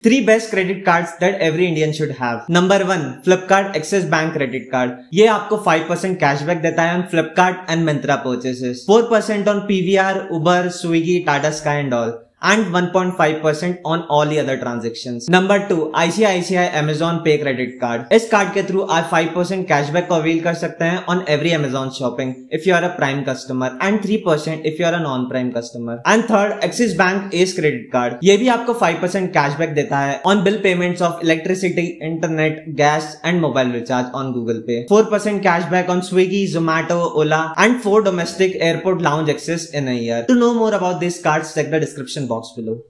3 best credit cards that every Indian should have. Number 1, Flipkart Axis Bank credit card. ये आपको 5% cashback देता है on Flipkart and Myntra purchases, 4% on PVR, Uber, Swiggy, Tata Sky and all, and 1.5% on all the other transactions. Number 2, ICICI Amazon Pay Credit Card. इस card के through आप 5% cashback को avail कर सकते हैं on every Amazon shopping if you are a Prime customer and 3% if you are a non-Prime customer. And third, Axis Bank Ace Credit Card. ये भी आपको 5% कैशबैक देता है on bill payments of electricity, internet, gas and mobile recharge on Google Pay. 4% cashback on Swiggy, Zomato, Ola and 4 domestic airport lounge access in a year. To know more about these cards, check the description box below.